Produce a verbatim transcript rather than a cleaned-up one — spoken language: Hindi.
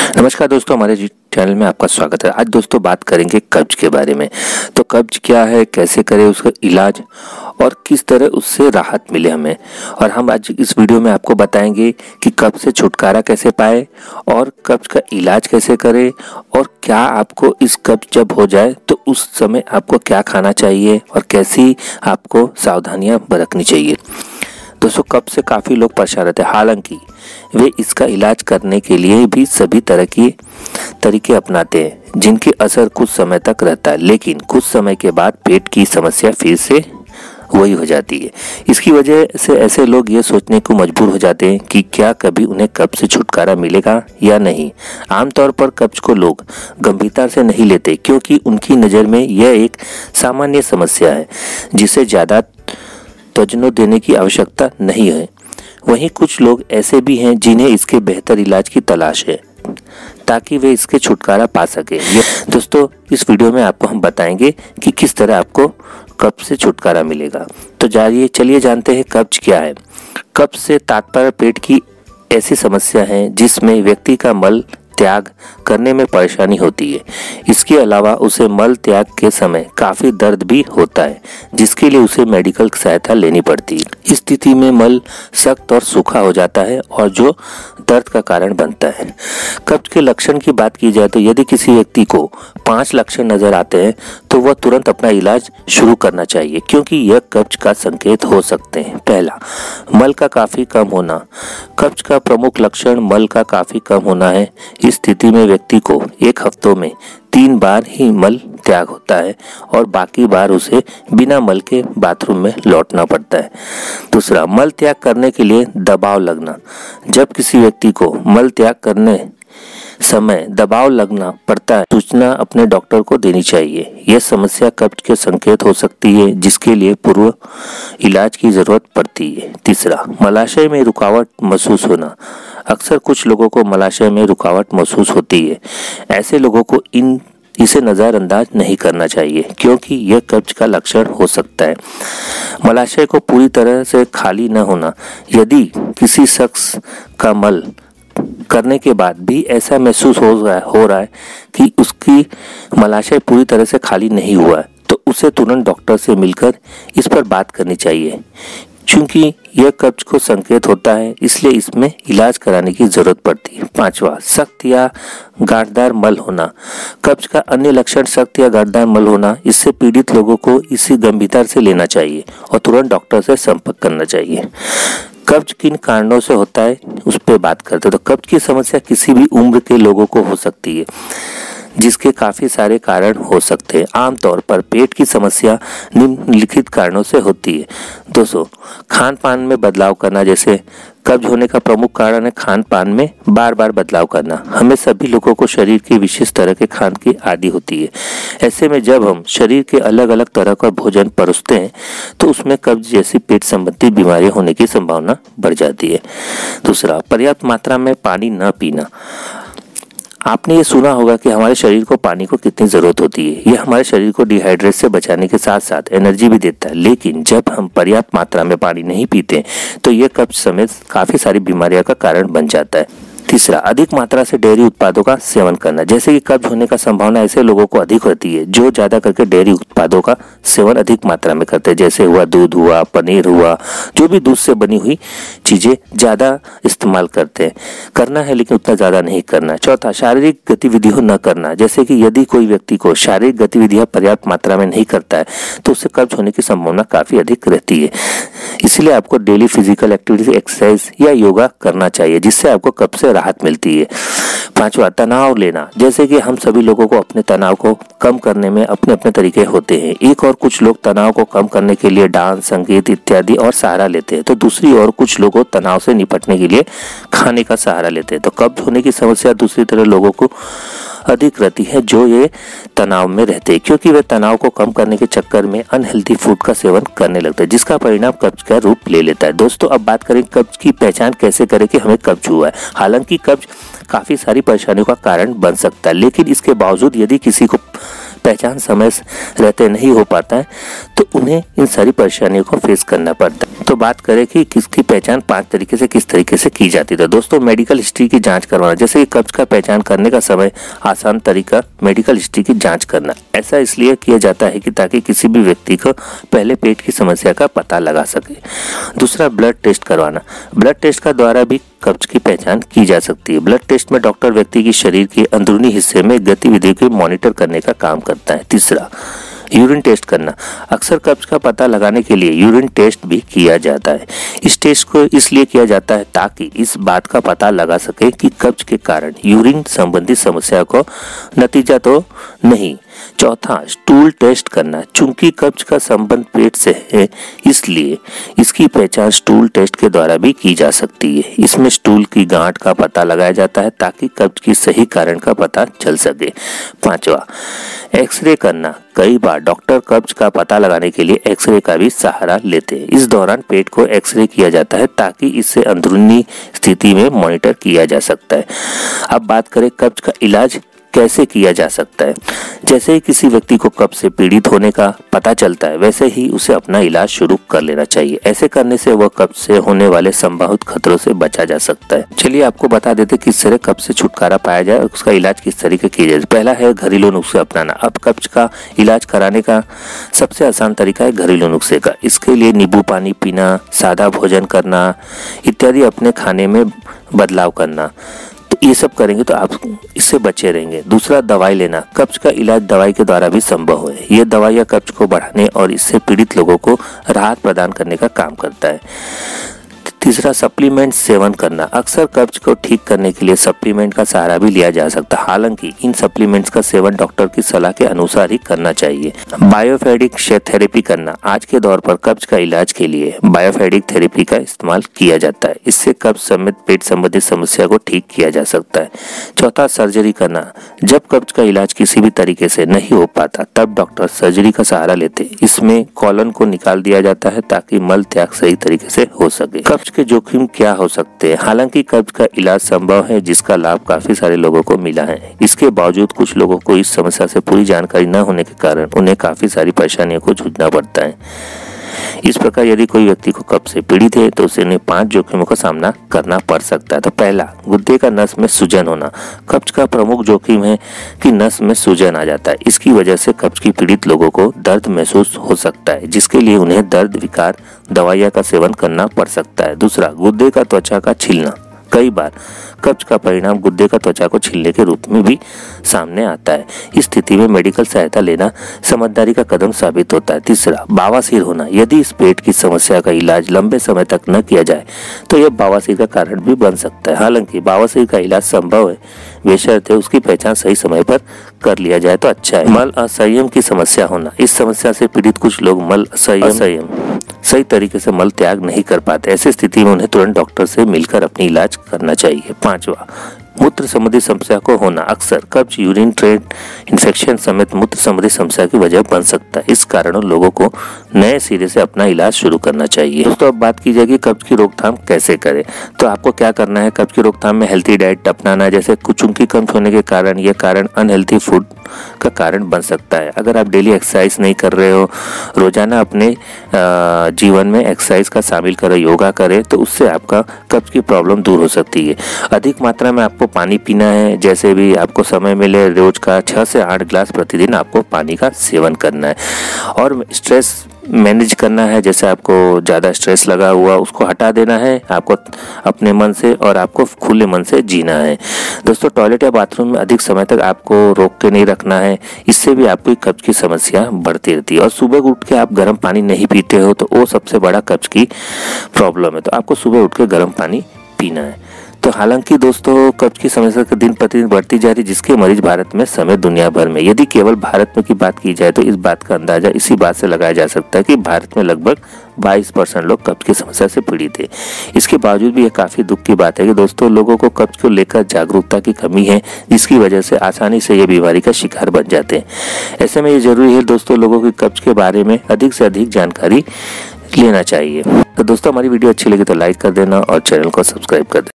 नमस्कार दोस्तों, हमारे जी चैनल में आपका स्वागत है। आज दोस्तों बात करेंगे कब्ज के बारे में। तो कब्ज क्या है, कैसे करें उसका इलाज और किस तरह उससे राहत मिले हमें। और हम आज इस वीडियो में आपको बताएंगे कि कब्ज से छुटकारा कैसे पाए और कब्ज का इलाज कैसे करें और क्या आपको इस कब्ज जब हो जाए तो उस समय आपको क्या खाना चाहिए और कैसी आपको सावधानियां बरतनी चाहिए। दोस्तों कब्ज से काफ़ी लोग परेशान रहते हैं, हालांकि वे इसका इलाज करने के लिए भी सभी तरह के तरीके अपनाते हैं जिनकी असर कुछ समय तक रहता है, लेकिन कुछ समय के बाद पेट की समस्या फिर से वही हो जाती है। इसकी वजह से ऐसे लोग ये सोचने को मजबूर हो जाते हैं कि क्या कभी उन्हें कब्ज से छुटकारा मिलेगा या नहीं। आमतौर पर कब्ज को लोग गंभीरता से नहीं लेते क्योंकि उनकी नज़र में यह एक सामान्य समस्या है जिसे ज़्यादा तवज्जो देने की आवश्यकता नहीं है। वहीं कुछ लोग ऐसे भी हैं जिन्हें इसके बेहतर इलाज की तलाश है ताकि वे इसके छुटकारा पा सके। ये दोस्तों इस वीडियो में आपको हम बताएंगे कि किस तरह आपको कब्ज से छुटकारा मिलेगा। तो जाइए चलिए जानते हैं कब्ज क्या है। कब्ज से तात्पर्य पेट की ऐसी समस्या है जिसमें व्यक्ति का मल त्याग करने में परेशानी होती है। इसके अलावा उसे मल त्याग के समय काफ़ी दर्द भी होता है जिसके लिए उसे मेडिकल सहायता लेनी पड़ती है। इस स्थिति में मल सख्त और सूखा हो जाता है और जो दर्द का कारण बनता है। कब्ज के लक्षण की बात की जाए तो यदि किसी व्यक्ति को पांच लक्षण नजर आते हैं तो वह तुरंत अपना इलाज शुरू करना चाहिए क्योंकि यह कब्ज का संकेत हो सकते हैं। पहला, मल का काफ़ी कम होना। कब्ज का प्रमुख लक्षण मल का काफ़ी कम होना है। इस स्थिति में व्यक्ति को एक हफ्तों में तीन बार ही मल त्याग होता है और बाकी बार उसे बिना मल के बाथरूम में लौटना पड़ता है। दूसरा, मल त्याग करने के लिए दबाव लगना। जब किसी व्यक्ति को मल त्याग करने समय दबाव लगना पड़ता है सूचना अपने डॉक्टर को देनी चाहिए। यह समस्या कब्ज के संकेत हो सकती है जिसके लिए पूर्व इलाज की जरूरत पड़ती है। तीसरा, मलाशय में रुकावट महसूस होना। अक्सर कुछ लोगों को मलाशय में रुकावट महसूस होती है। ऐसे लोगों को इन इसे नज़रअंदाज नहीं करना चाहिए क्योंकि यह कब्ज का लक्षण हो सकता है। मलाशय को पूरी तरह से खाली न होना। यदि किसी शख्स का मल करने के बाद भी ऐसा महसूस हो रहा है हो रहा है कि उसकी मलाशय पूरी तरह से खाली नहीं हुआ है तो उसे तुरंत डॉक्टर से मिलकर इस पर बात करनी चाहिए। क्योंकि यह कब्ज को संकेत होता है इसलिए इसमें इलाज कराने की जरूरत पड़ती है। पांचवा, सख्त या गांठदार मल होना। कब्ज का अन्य लक्षण सख्त या गांठदार मल होना। इससे पीड़ित लोगों को इसी गंभीरता से लेना चाहिए और तुरंत डॉक्टर से संपर्क करना चाहिए। कब्ज किन कारणों से होता है उस पर बात करते हैं। तो कब्ज की समस्या किसी भी उम्र के लोगों को हो सकती है जिसके काफ़ी सारे कारण हो सकते हैं। आमतौर पर पेट की समस्या निम्नलिखित कारणों से होती है। दोस्तों, खान पान में बदलाव करना। जैसे कब्ज होने का प्रमुख कारण है खान पान में बार बार बदलाव करना। हमें सभी लोगों को शरीर की विशेष तरह के खान की आदि होती है। ऐसे में जब हम शरीर के अलग अलग तरह का भोजन परोसते हैं तो उसमें कब्ज जैसी पेट संबंधी बीमारियां होने की संभावना बढ़ जाती है। दूसरा, पर्याप्त मात्रा में पानी न पीना। आपने ये सुना होगा कि हमारे शरीर को पानी को कितनी ज़रूरत होती है। यह हमारे शरीर को डिहाइड्रेट से बचाने के साथ साथ एनर्जी भी देता है, लेकिन जब हम पर्याप्त मात्रा में पानी नहीं पीते तो यह कब्ज समेत काफ़ी सारी बीमारियों का कारण बन जाता है। तीसरा, अधिक मात्रा से डेयरी उत्पादों का सेवन करना। जैसे कि कब्ज होने का संभावना ऐसे लोगों को अधिक होती है जो ज़्यादा करके डेयरी उत्पादों का सेवन अधिक मात्रा में करते हैं। जैसे हुआ दूध हुआ, पनीर हुआ, जो भी दूध से बनी हुई चीज़ें ज़्यादा इस्तेमाल करते हैं। करना है लेकिन उतना ज़्यादा नहीं करना। चौथा, शारीरिक गतिविधियों न करना। जैसे कि यदि कोई व्यक्ति को शारीरिक गतिविधियाँ पर्याप्त मात्रा में नहीं करता है तो उससे कब्ज होने की संभावना काफ़ी अधिक रहती है। इसलिए आपको डेली फिजिकल एक्टिविटी, एक्सरसाइज या योगा करना चाहिए जिससे आपको कब्ज से राहत मिलती है। पांचवा, तनाव लेना। जैसे कि हम सभी लोगों को अपने तनाव को कम करने में अपने अपने तरीके होते हैं। एक और कुछ लोग तनाव को कम करने के लिए डांस, संगीत इत्यादि और सहारा लेते हैं तो दूसरी ओर कुछ लोगों तनाव से निपटने के लिए खाने का सहारा लेते हैं। तो कब्ज होने की समस्या दूसरी तरह लोगों को अधिक रहती है जो ये तनाव में रहते हैं, क्योंकि वे तनाव को कम करने के चक्कर में अनहेल्दी फूड का सेवन करने लगते हैं, जिसका परिणाम कब्ज का रूप ले लेता है। दोस्तों अब बात करें कब्ज की पहचान कैसे करें कि हमें कब्ज हुआ है। हालांकि कब्ज काफ़ी सारी परेशानियों का कारण बन सकता है, लेकिन इसके बावजूद यदि किसी को पहचान समय रहते नहीं हो पाता है तो उन्हें इन सारी परेशानियों को फेस करना पड़ता है। तो बात करें कि किसकी पहचान पांच तरीके से किस तरीके से की जाती है। तो दोस्तों मेडिकल हिस्ट्री की जांच करवाना, जैसे कि कब्ज का पहचान करने का समय आसान तरीका मेडिकल हिस्ट्री की जांच करना। ऐसा इसलिए किया जाता है कि ताकि किसी भी व्यक्ति को पहले पेट की समस्या का पता लगा सके। दूसरा ब्लड टेस्ट करवाना, ब्लड टेस्ट का द्वारा भी कब्ज की पहचान की जा सकती है। ब्लड टेस्ट में डॉक्टर व्यक्ति की शरीर के अंदरूनी हिस्से में गतिविधि को मॉनिटर करने का काम करता है। तीसरा यूरिन टेस्ट करना, अक्सर कब्ज का पता लगाने के लिए यूरिन टेस्ट भी किया जाता है। इस टेस्ट को इसलिए किया जाता है ताकि इस बात का पता लगा सके कि कब्ज के कारण यूरिन संबंधी समस्या को नतीजा तो नहीं। चौथा स्टूल टेस्ट करना, चूंकि कब्ज का संबंध पेट से है इसलिए इसकी पहचान स्टूल टेस्ट के द्वारा भी की जा सकती है। इसमें स्टूल की गांठ का पता लगाया जाता है ताकि कब्ज की सही कारण का पता चल सके। पांचवा एक्सरे करना, कई बार डॉक्टर कब्ज का पता लगाने के लिए एक्सरे का भी सहारा लेते हैं। इस दौरान पेट को एक्सरे किया जाता है ताकि इससे अंदरूनी स्थिति में मॉनिटर किया जा सकता है। अब बात करें कब्ज का इलाज कैसे किया जा सकता है। जैसे ही किसी व्यक्ति को कब्ज से पीड़ित होने का पता चलता है वैसे ही उसे अपना इलाज शुरू कर लेना चाहिए। ऐसे करने से वह कब्ज से होने वाले संभावित खतरों से बचा जा सकता है। चलिए आपको बता देते किस तरह कब्ज से छुटकारा पाया जाए और उसका इलाज किस तरीके किया जाए। पहला है घरेलू नुस्खे अपनाना। अब कब्ज का इलाज कराने का सबसे आसान तरीका है घरेलू नुस्खे का। इसके लिए नींबू पानी पीना, सादा भोजन करना इत्यादि अपने खाने में बदलाव करना, तो ये सब करेंगे तो आप इससे बचे रहेंगे। दूसरा दवाई लेना, कब्ज का इलाज दवाई के द्वारा भी संभव है। ये दवाइयाँ कब्ज को बढ़ाने और इससे पीड़ित लोगों को राहत प्रदान करने का काम करता है। तीसरा सप्लीमेंट सेवन करना, अक्सर कब्ज को ठीक करने के लिए सप्लीमेंट का सहारा भी लिया जा सकता है। हालांकि इन सप्लीमेंट्स का सेवन डॉक्टर की सलाह के अनुसार ही करना चाहिए। बायोफेडिक थेरेपी करना, आज के दौर पर कब्ज का इलाज के लिए बायोफेडिक थेरेपी का इस्तेमाल किया जाता है। इससे कब्ज समेत पेट संबंधी समस्या को ठीक किया जा सकता है। चौथा सर्जरी करना, जब कब्ज का इलाज किसी भी तरीके से नहीं हो पाता तब डॉक्टर सर्जरी का सहारा लेते हैं। इसमें कॉलन को निकाल दिया जाता है ताकि मल त्याग सही तरीके से हो सके। कब्ज के जोखिम क्या हो सकते हैं। हालांकि कब्ज का इलाज संभव है जिसका लाभ काफी सारे लोगों को मिला है। इसके बावजूद कुछ लोगों को इस समस्या से पूरी जानकारी न होने के कारण उन्हें काफी सारी परेशानियों को जूझना पड़ता है। इस प्रकार यदि कोई व्यक्ति को कब्ज से पीड़ित है तो उसे पांच जोखिमों का सामना करना पड़ सकता है। तो पहला, गुर्दे का नस में सूजन होना। कब्ज का प्रमुख जोखिम है कि नस में सूजन आ जाता है। इसकी वजह से कब्ज की पीड़ित लोगों को दर्द महसूस हो सकता है, जिसके लिए उन्हें दर्द विकार दवाइयाँ का सेवन करना पड़ सकता है। दूसरा, गुर्दे का त्वचा का छिलना, कई बार कब्ज का परिणाम गुर्दे का त्वचा को छीलने के रूप में भी सामने आता है। इस स्थिति में मेडिकल सहायता लेना समझदारी का कदम साबित होता है। तीसरा, बवासीर होना, यदि इस पेट की समस्या का इलाज लंबे समय तक न किया जाए तो यह बवासीर का कारण भी बन सकता है। हालांकि बवासीर का इलाज संभव है बेशर्ते उसकी पहचान सही समय पर कर लिया जाए तो अच्छा है। मल असंयम की समस्या होना, इस समस्या से पीड़ित कुछ लोग मल असंयम सही तरीके से मल त्याग नहीं कर पाते। ऐसी स्थिति में उन्हें तुरंत डॉक्टर से मिलकर अपनी इलाज करना चाहिए। पांचवा, मूत्र संबंधी समस्या को होना, अक्सर कब्ज यूरिन ट्रैक्ट इन्फेक्शन समेत मूत्र संबंधी समस्या की वजह बन सकता है। इस कारण लोगों को नए सिरे से अपना इलाज शुरू करना चाहिए। दोस्तों अब बात की जाएगी कब्ज की रोकथाम कैसे करें। तो आपको क्या करना है, कब्ज की रोकथाम में हेल्थी डाइट अपनाना है। जैसे कुचुंकी कम होने के कारण यह कारण अनहेल्थी फूड का कारण बन सकता है। अगर आप डेली एक्सरसाइज नहीं कर रहे हो, रोजाना अपने जीवन में एक्सरसाइज का शामिल करें, योगा करें, तो उससे आपका कब्ज की प्रॉब्लम दूर हो सकती है। अधिक मात्रा में आपको पानी पीना है। जैसे भी आपको समय मिले रोज का छह से आठ गिलास प्रतिदिन आपको पानी का सेवन करना है। और स्ट्रेस मैनेज करना है। जैसे आपको ज़्यादा स्ट्रेस लगा हुआ उसको हटा देना है आपको अपने मन से, और आपको खुले मन से जीना है। दोस्तों टॉयलेट या बाथरूम में अधिक समय तक आपको रोक के नहीं रखना है, इससे भी आपको कब्ज की समस्या बढ़ती रहती है। और सुबह उठ के आप गर्म पानी नहीं पीते हो तो वो सबसे बड़ा कब्ज की प्रॉब्लम है। तो आपको सुबह उठ के गर्म पानी पीना है। तो हालांकि दोस्तों कब्ज की समस्या का दिन प्रतिदिन बढ़ती जा रही, जिसके मरीज भारत में समेत दुनिया भर में। यदि केवल भारत में की बात की जाए तो इस बात का अंदाजा इसी बात से लगाया जा सकता है कि भारत में लगभग बाईस परसेंट लोग कब्ज की समस्या से पीड़ित है। इसके बावजूद भी यह काफी दुख की बात है कि दोस्तों लोगों को कब्ज को लेकर जागरूकता की कमी है, जिसकी वजह से आसानी से ये बीमारी का शिकार बन जाते हैं। ऐसे में ये जरूरी है दोस्तों लोगों की कब्ज के बारे में अधिक से अधिक जानकारी लेना चाहिए। तो दोस्तों हमारी वीडियो अच्छी लगी तो लाइक कर देना और चैनल को सब्सक्राइब कर देना।